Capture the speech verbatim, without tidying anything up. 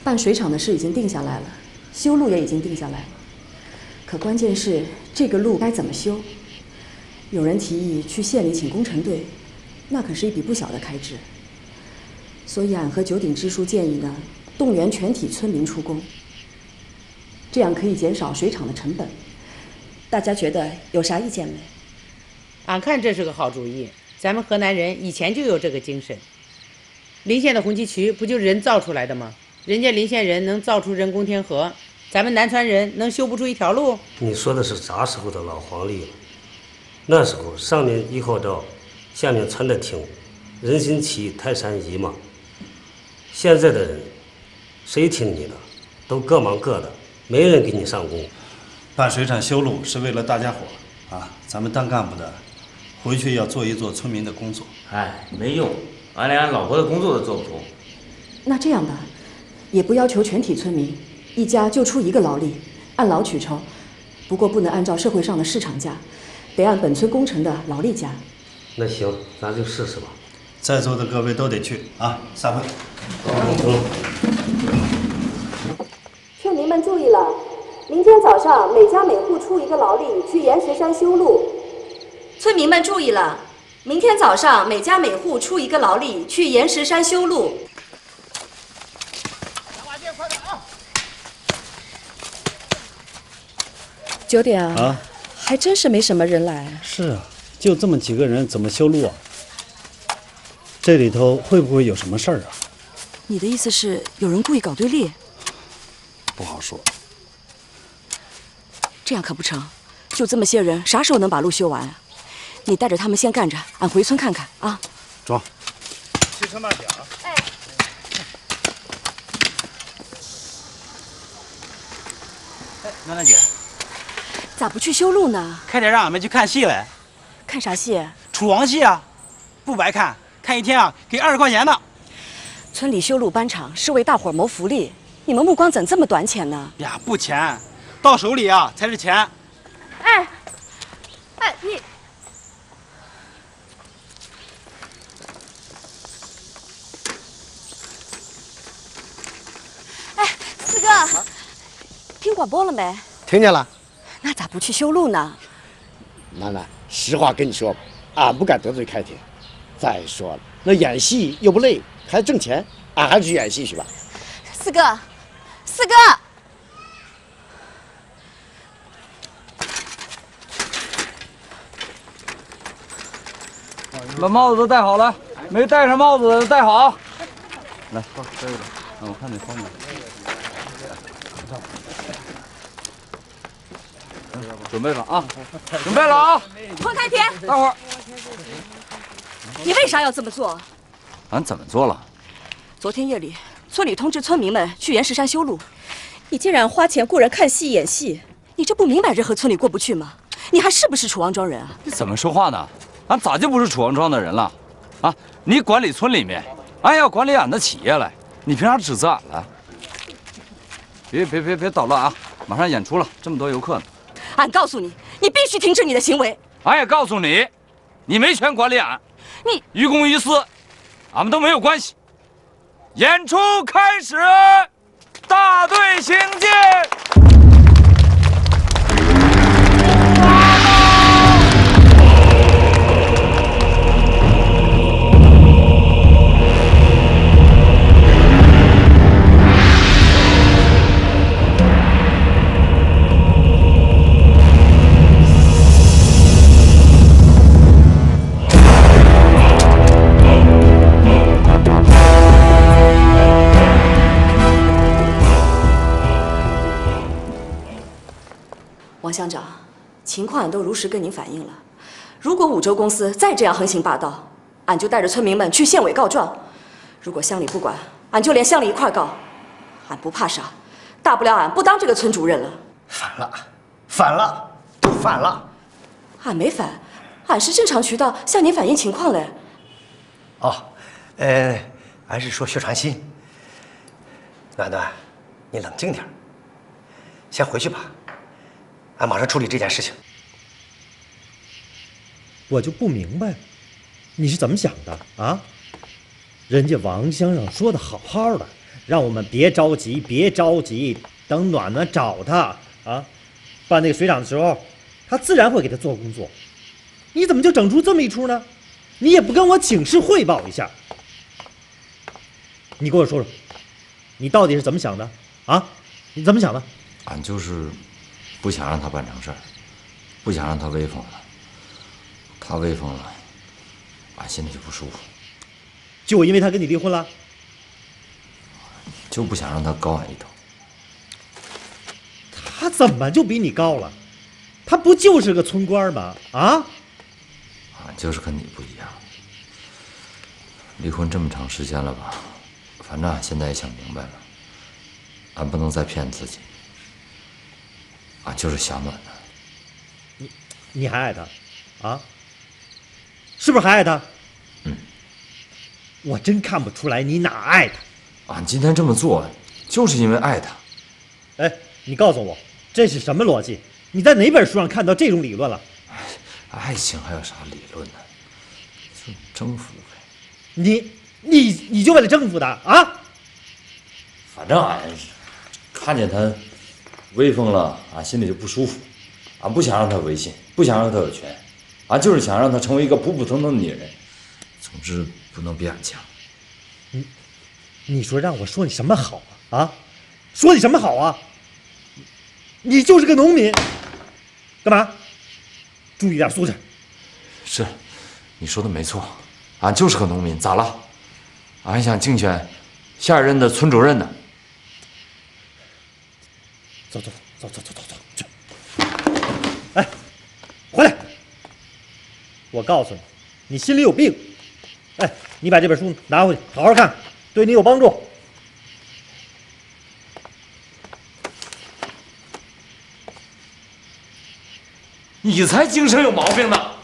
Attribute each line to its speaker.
Speaker 1: 办水厂的事已经定下来了，修路也已经定下来了。可关键是这个路该怎么修？有人提议去县里请工程队，那可是一笔不小的开支。所以俺和九鼎支书建议呢，动员全体村民出工，这样可以减少水厂的成本。大家觉得有啥意见没？
Speaker 2: 俺看这是个好主意，咱们河南人以前就有这个精神。临县的红旗渠不就人造出来的吗？人家临县人能造出人工天河，咱们南川人能修不出一条路？
Speaker 3: 你说的是啥时候的老黄历了？那时候上面一号召，下面传着听，人心齐，泰山移嘛。现在的人，谁听你的？都各忙各的，没人给你上工。
Speaker 4: 办水厂修路是为了大家伙啊，咱们当干部的，回去要做一做村民的工作。
Speaker 5: 哎，没用，俺连俺老婆的工作都做不出。
Speaker 1: 那这样吧，也不要求全体村民一家就出一个劳力，按劳取酬。不过不能按照社会上的市场价，得按本村工程的劳力价。
Speaker 3: 那行，咱就试试吧。
Speaker 4: 在座的各位都得去啊！散会。
Speaker 3: 嗯。
Speaker 1: 村民们注意了，明天早上每家每户出一个劳力去岩石山修路。村民们注意了，明天早上每家每户出一个劳力去岩石山修路。九点啊，
Speaker 4: 啊，
Speaker 1: 还真是没什么人来。
Speaker 4: 是啊，就这么几个人，怎么修路啊？这里头会不会有什么事儿啊？
Speaker 1: 你的意思是有人故意搞对立？
Speaker 4: 不好说。
Speaker 1: 这样可不成，就这么些人，啥时候能把路修完啊？你带着他们先干着，俺回村看看啊。
Speaker 4: 装。
Speaker 6: 骑车慢点啊！哎。
Speaker 7: 哎，暖暖姐，
Speaker 1: 咋不去修路呢？
Speaker 7: 快点让俺们去看戏来。
Speaker 1: 看啥戏？
Speaker 7: 楚王戏啊，不白看，看一天啊给二十块钱呢。
Speaker 1: 村里修路搬厂是为大伙儿谋福利，你们目光怎这么短浅呢？
Speaker 7: 呀，不钱，到手里啊才是钱。
Speaker 8: 哎，哎你。哎，四哥，啊、听广播了没？
Speaker 9: 听见了。
Speaker 1: 那咋不去修路呢？
Speaker 9: 楠楠，实话跟你说吧，俺不敢得罪开天。再说了，那演戏又不累，还挣钱，俺还是去演戏去吧。
Speaker 8: 四哥，四哥，
Speaker 10: 把帽子都戴好了，没戴上帽子的戴好。来，好，这个，嗯，我看你方便。准备了啊！准备了啊！
Speaker 8: 黄开天，
Speaker 10: 待会儿，
Speaker 8: 你为啥要这么做？
Speaker 10: 俺怎么做了？
Speaker 1: 昨天夜里，村里通知村民们去岩石山修路，你竟然花钱雇人看戏演戏，你这不明摆着和村里过不去吗？你还是不是楚王庄人啊？
Speaker 10: 你怎么说话呢？俺咋就不是楚王庄的人了？啊，你管理村里面，俺要管理俺的企业来，你凭啥指责俺了？别别别别捣乱啊！马上演出了，这么多游客呢。
Speaker 1: 俺告诉你，你必须停止你的行为。
Speaker 10: 俺也告诉你，你没权管理俺。
Speaker 1: 你
Speaker 10: 于公于私，俺们都没有关系。演出开始，大队行进。
Speaker 1: 王乡长，情况俺都如实跟您反映了。如果五洲公司再这样横行霸道，俺就带着村民们去县委告状。如果乡里不管，俺就连乡里一块告。俺不怕啥，大不了俺不当这个村主任了。
Speaker 9: 反了，反了，都反了。
Speaker 1: 俺没反，俺是正常渠道向您反映情况嘞。
Speaker 9: 哦，呃，俺是说薛传新。暖暖，你冷静点，先回去吧。俺马上处理这件事情。
Speaker 11: 我就不明白，你是怎么想的啊？人家王乡长说的好好的， 让我们别着急，别着急，等暖暖找他啊，办那个水长的时候，他自然会给他做工作。你怎么就整出这么一出呢？你也不跟我请示汇报一下。你给我说说，你到底是怎么想的啊？你怎么想的？
Speaker 10: 俺就是不想让他办成事儿，不想让他威风了。他威风了，俺心里就不舒服。
Speaker 11: 就因为他跟你离婚了？
Speaker 10: 就不想让他高俺一头。
Speaker 11: 他怎么就比你高了？他不就是个村官吗？啊？
Speaker 10: 俺就是跟你不一样。离婚这么长时间了吧，反正俺现在也想明白了，俺不能再骗自己。俺就是想暖暖。
Speaker 11: 你你还爱他？啊？是不是还爱他？
Speaker 10: 嗯。
Speaker 11: 我真看不出来你哪爱他。
Speaker 10: 俺今天这么做，就是因为爱他。
Speaker 11: 哎，你告诉我，这是什么逻辑？你在哪本书上看到这种理论了？
Speaker 10: 爱情还有啥理论呢？就征服呗。
Speaker 11: 你你你就为了征服他啊？
Speaker 10: 反正俺看见他威风了，俺心里就不舒服。俺不想让他威信，不想让他有权，俺就是想让他成为一个普普通通的女人。总之不能比俺强。
Speaker 11: 你你说让我说你什么好啊？啊？说你什么好啊？你就是个农民，干嘛？注意点素质。
Speaker 10: 是，你说的没错，俺就是个农民，咋了？俺还想竞选下一任的村主任呢。
Speaker 11: 走走走走走走走去！哎，回来！我告诉你，你心里有病。哎，你把这本书拿回去，好好看，对你有帮助。
Speaker 10: 你才精神有毛病呢！